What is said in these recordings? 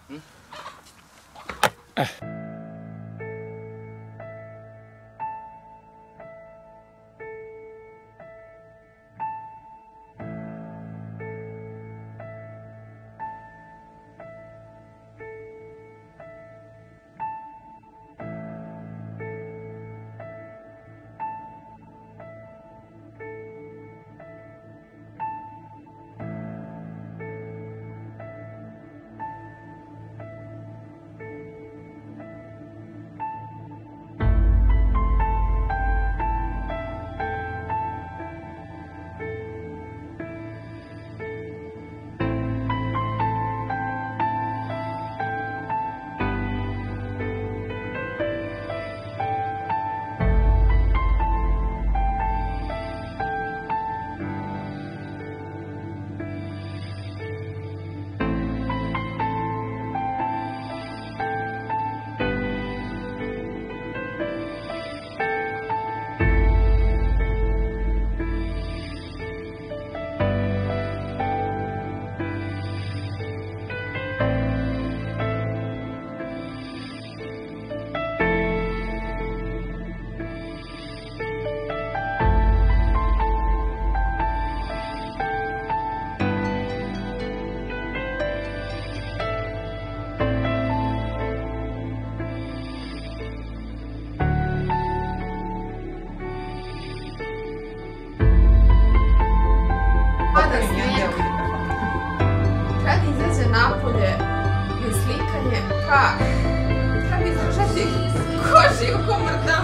Kad izađe napolje i slikanje, pa treba izdržati koži oko mrda.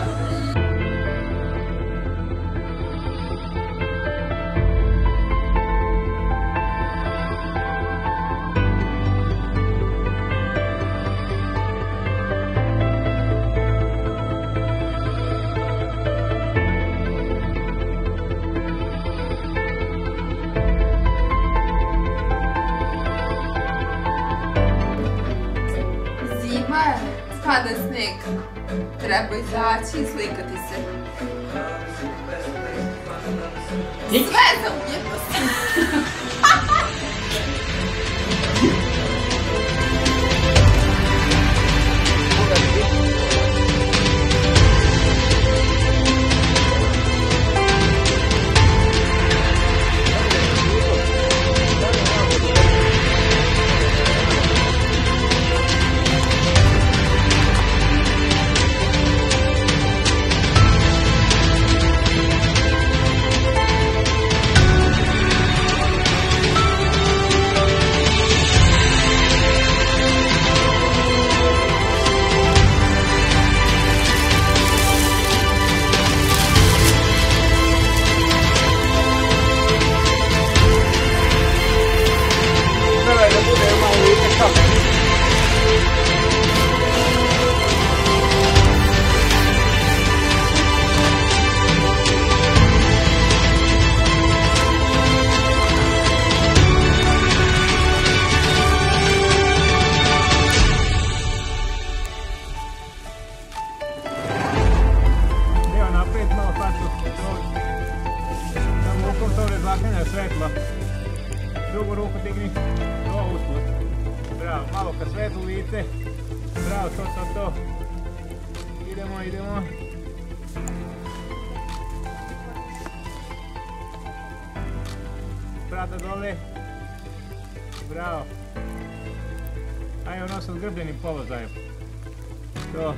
Pada sneg, treba izaći i slikati se. Sve za umjetnost. Svetlo. Drugu ruku digni. To usput. Bravo. Malo ka svetlu lice. Bravo, to. Idemo. Brada dole. Bravo. Ajde ono sa zgrbljenim položajem. To.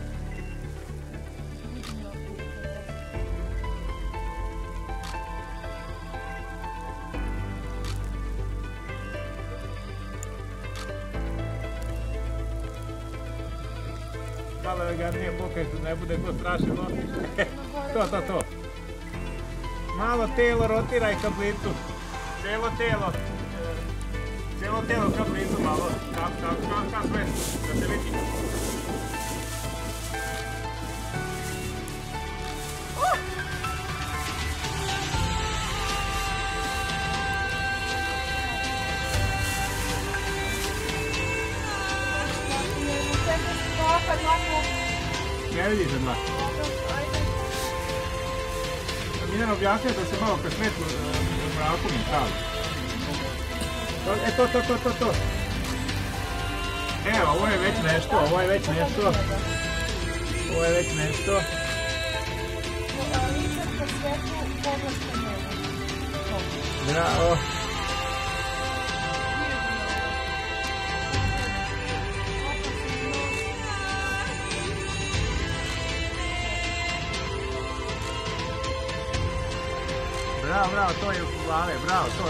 Malo eleganije pokaj, ne bude to strašno. To. Malo telo rotiraj ka blicu. Cijelo telo ka blicu malo. Ka sve, da se vidi. Ne vidi se dlak. Miljana objasnio da se malo ka svetlu mraku mi stavi. To. Evo, ovo je već nešto, ovo je već nešto. Ovo je već nešto. Lice po svetlu, pogled ka njemu. Bravo. Bravo, bravo, to je u glave, bravo, to.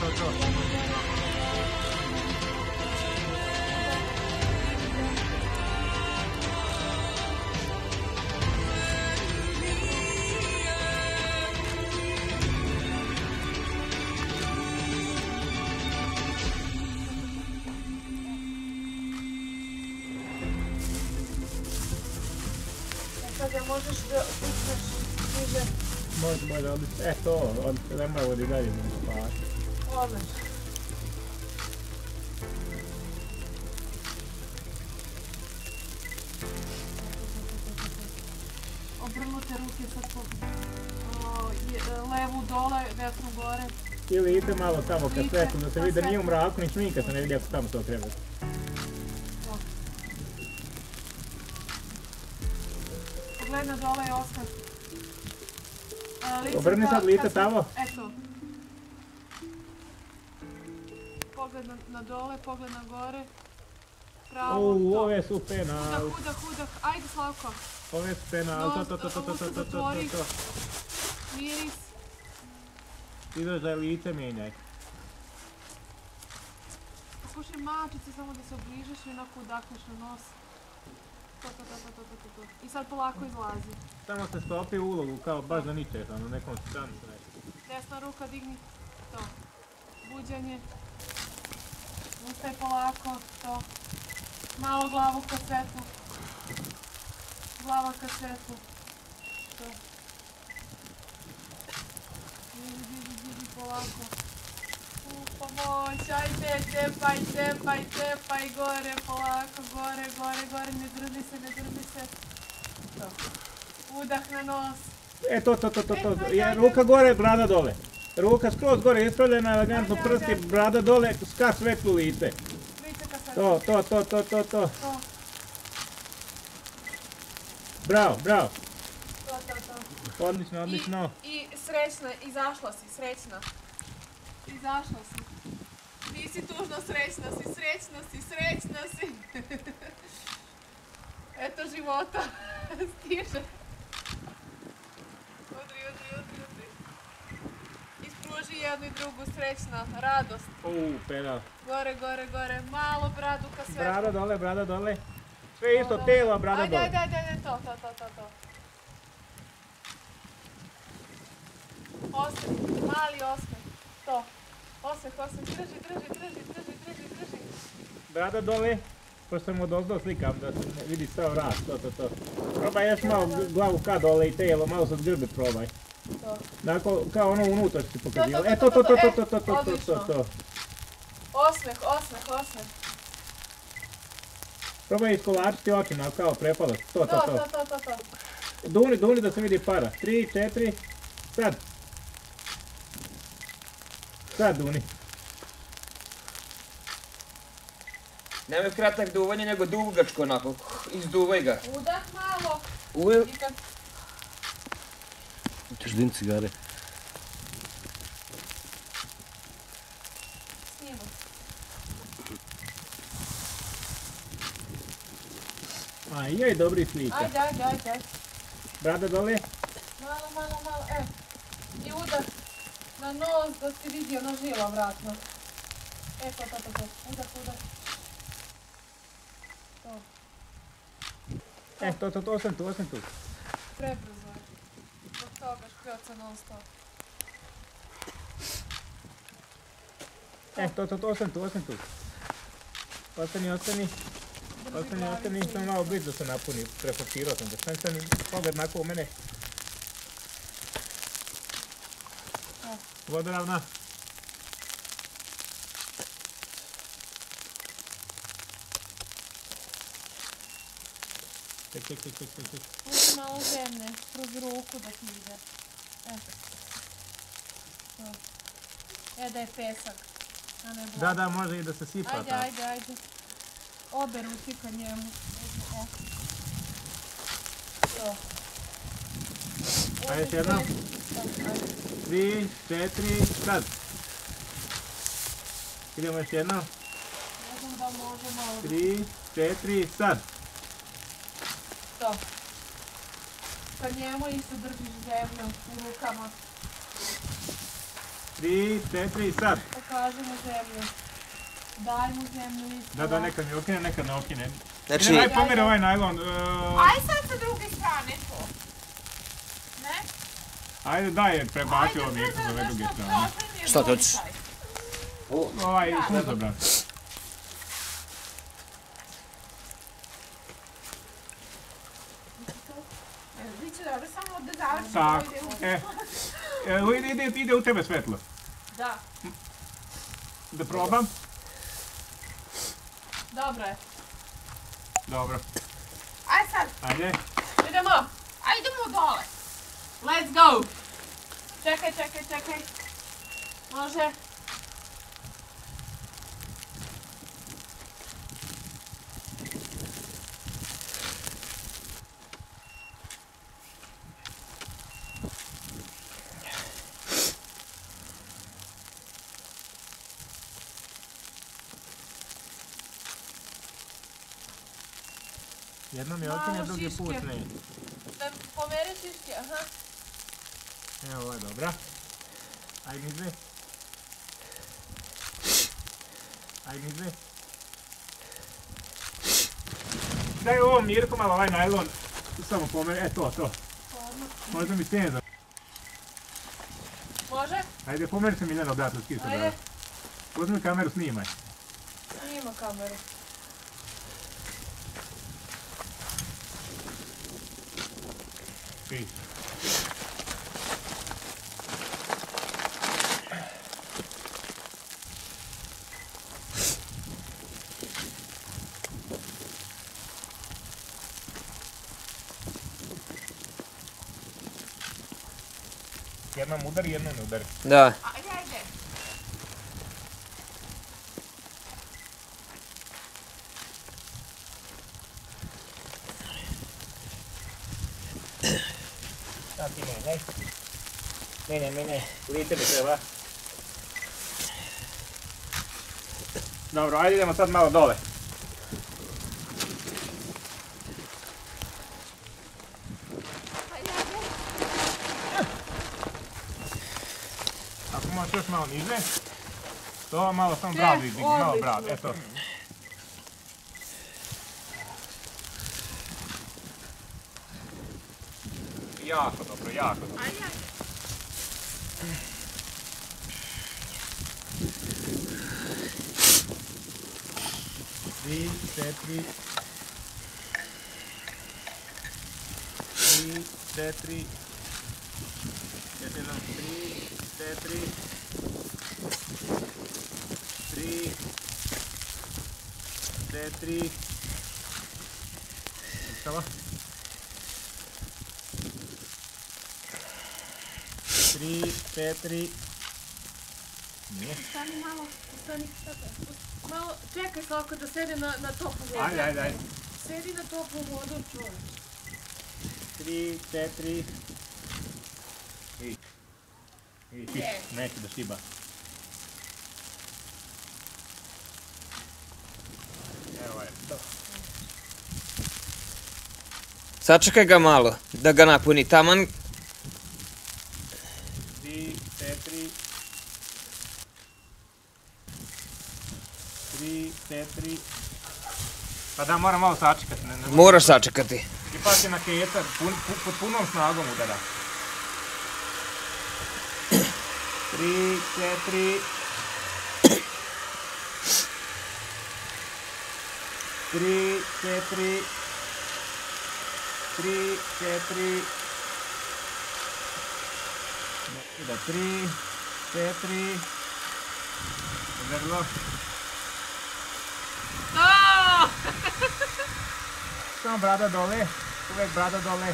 Sad ja možeš da uspeš niže. Može, odlično. To, ne mora vodi dalje da spavati. Odlično. Obrnute ruke sad po levu dole, desnu gore. Ili ide malo tamo ka svetu, da se vidi da nije u mraku, ni šminka se ne vidi ako tamo se okrenete. Pogled na dole i Oskar. Obrni sad lice tamo. Eto. Pogled na dole, pogled na gore. Pravo, to. Ovo je su penal. Hudah. Ajde, Slavko. Ovo je su penal, to. Miris. Ideš da lice mijenjaj. Slušaj, mačice, samo da se obližiš i onako udakneš na nos. To. I sad polako izlazi. Samo se stopi u ulogu, kao baš da ničeš, na nekom stranu se nešto. Desna ruka digni. To. Buđanje. Ustaj polako. To. Malo glavu ka svetlu. Glava ka svetlu. To. Diži polako. Pomoć, ajde, tepaj, gore, polako, gore, ne drži se. To. Udah na nos. To. Ruka gore, brada dole. Ruka skroz gore, ispravljena, elegantno prsti, brada dole, ska svetlu lice. Lice ka svetlu. To. Bravo. To. Odlično. I srećna, izašla si, srećna. Izašla si. Nisi tužno, srećna si. Eto života. Stiže. Udri. Ispruži jednu i drugu, srećna, radost. Penal. Gore. Malo bradu ka svetlu. Brada dole. Sve isto, telo, brada dole. Ajde, to. Osmeh, mali osmeh. To. Osmeh, drži. Brada dole, pošto sam odozdo slikam da se vidi sve vrat, to. Probaj još malo glavu ka dole i telo, malo sad grbe probaj. To. Dakle, kao ono unutra što si pokazila. To. Osmeh. Probaj iskolačiti očima, kao prepadaš. To. To. Duni da se vidi para. 3, 4, sad duni. Nemoj kratak duvanje, nego dugačko onako, izduvaj ga. Udah malo. Ćeš din cigare. Snimam. Joj, dobri slika. Ajde. Brada dole. Malo, I udah na nos da si vidio na žila vratno. To. Udah. To. To sam tu. Prebrzo je. Zbog toga škljoca non stop. To sam tu. Ostani, samo malo blizu da se napuni, preforsirao sam da sam pogled nako u mene. Vodoravna. Ček. Pusti malo zemlje, kroz ruku da ti ide. Da je pesak, a ne blok. Da, može i da se sipa. Ajde. obe ruke ka njemu. To. Ajde još jedno. 3, 4, sad. Idemo još jedno. Ne znam da može malo. 3, 4, sad. To. Ka njemu isto držiš zemlju u rukama. 3, 4, sad. Pokaži mu zemlju. Daj mu zemlju isto. Da, nekad mi okine, nekad ne okine. Znači... Aj pomeri ovaj najlon. Aj sad sa druge strane to. Ne? Ajde daj, prebaci ovo Mirko za ove druge strane. Šta to ćeš? Ovaj sunce, brat. Biće dobro, samo da završimo. Tako, ide u tebe svetlo. Da. Da probam? Dobro je. Dobro. Aj sad, Ajde. Idemo. ajdemo dole. Let's go. Čekaj. Može. Jedno mi okine, drugi put ne. Da pomeri šiške, aha. Evo ovo je dobra. Ajde nizve. Daj ovo Mirko malo ovaj najlon. Samo pomeri, to. Možda mi stenza. Može? Ajde pomeri se Miljana odatle skisa. Ajde. Uzmi kameru, snimaj. Snima kameru. Svi. Jednom udari, jednom ne udari. Da. Ajde. Sad ti ne. Lice mi treba. Dobro, ajde idemo sad malo dole. Ako možeš još malo niže, to malo samo bradu izdigni, malo bradu, eto. Jako dobro. Ajde. 3, 4. 3, 4. 3, 4. Ustava. 3, 4. Nije. Stani malo, stani. Malo, čekaj kako da sedi na toplu vodu. Ajde. Sedi na toplu vodu, čuvaj. 3, 4. I neće da šiba. Evo je to. Sačekaj ga malo, da ga napuni taman. 3, 4. 3, 4. Pa da, moram malo sačekati. Moraš sačekati. Ipak je na keca, pod punom snagom udara. 3, 4. 3, 4. 3, 4. Ide 3, 4. Grlo. Samo brada dole, uvijek brada dole.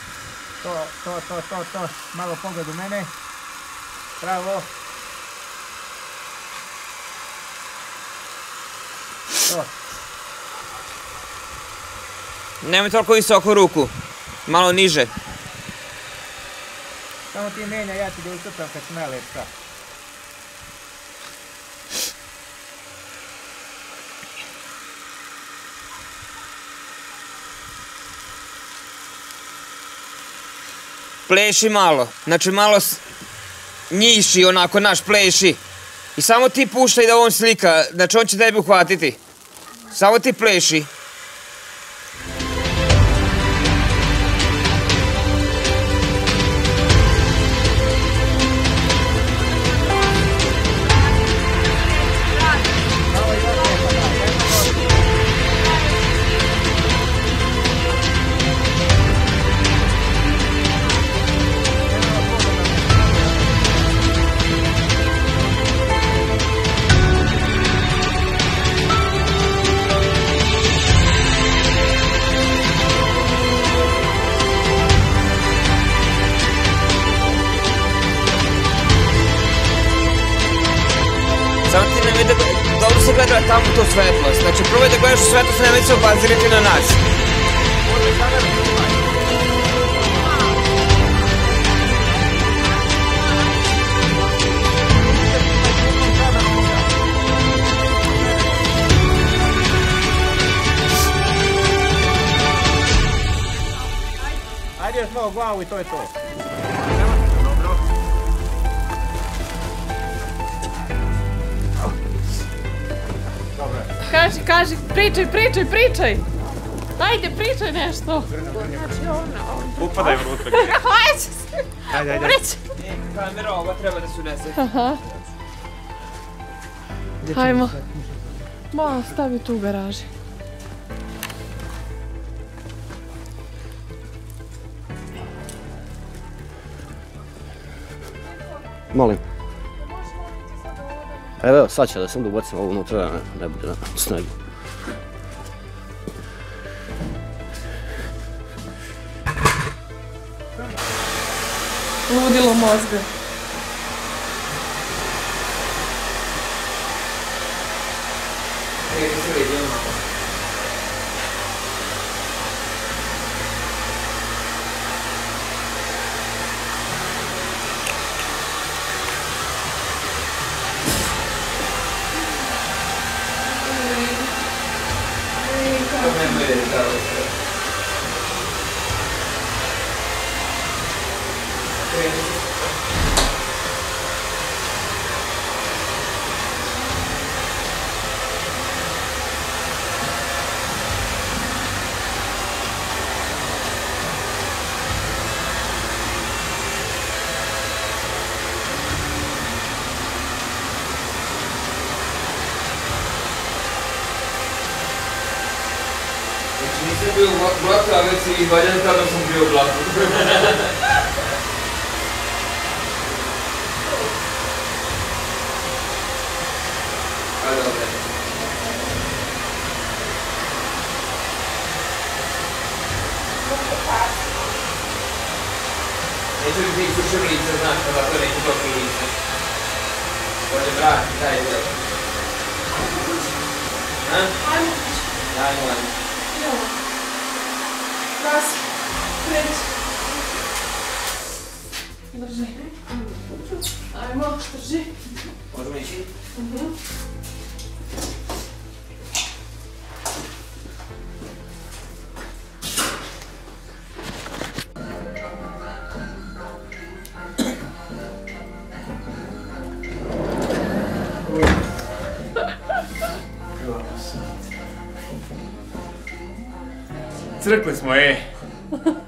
To. Malo pogled u mene. Bravo. To. Nemoj toliko visoko ruku. Malo niže. Samo ti menja, ja ću da ucrtam kad smele šta. Pleši malo. Znači malo njiši onako naš pleši. I samo ti puštaj da on slika. Znači on će tebi uhvatiti. Samo ti pleši. Samo ti nemoj da dobro se gleda tamo to svetlost. Znači probaj da gledaš u svetlost, nemoj se obazirati na nas. Ajde još malo glavu i to je to. Kaži, pričaj! Ajde, pričaj nešto! Upadaj u rutak. Ajde. Kamera ova treba da se unese. Hajmo. Malo stavi tu u garaži. Molim. Evo, sad će da sam da ubacim ovo unutra, da ne bude na snegu. Ludilo mozga. Nisam bio u blatu, a već si izvaljen kada sam bio u blatu. Ajde, dobro. Neću li ti sušio lice, znaš, pa zato neću toliko lice. Bolje vrati, daj deo. Ajmo. Ajmo. Raz, treći. Drži. Ajmo, drži. Možemo ići? Crkli smo,